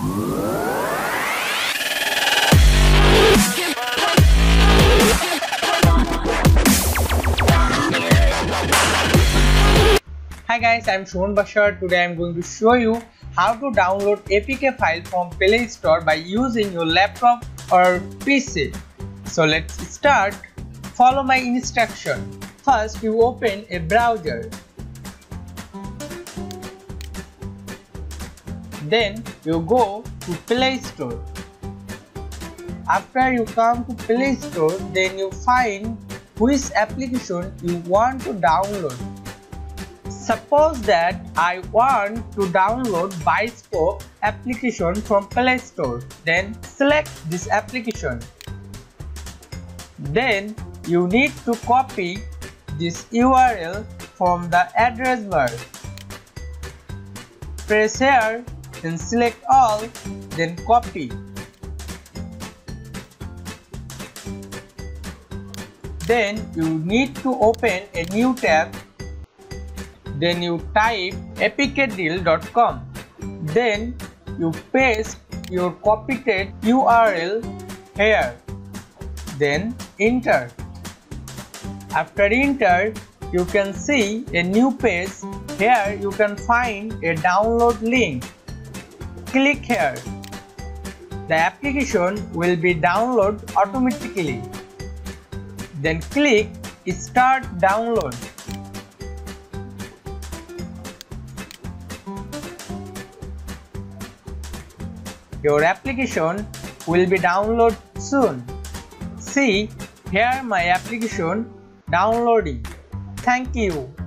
Hi guys, I'm Shon Bashar. Today I'm going to show you how to download APK file from Play Store by using your laptop or PC. So let's start. Follow my instruction. First, you open a browser. Then you go to Play Store. After you come to Play Store, then you find which application you want to download. Suppose that I want to download Biscope application from Play Store. Then select this application. Then you need to copy this URL from the address bar. Press here, then select all, then copy. Then you need to open a new tab. Then you type apkdeal.com. Then you paste your copied URL here. Then enter. After enter, you can see a new page. Here you can find a download link. Click here. The application will be downloaded automatically. Then click Start Download. Your application will be downloaded soon. See, here my application downloading. Thank you.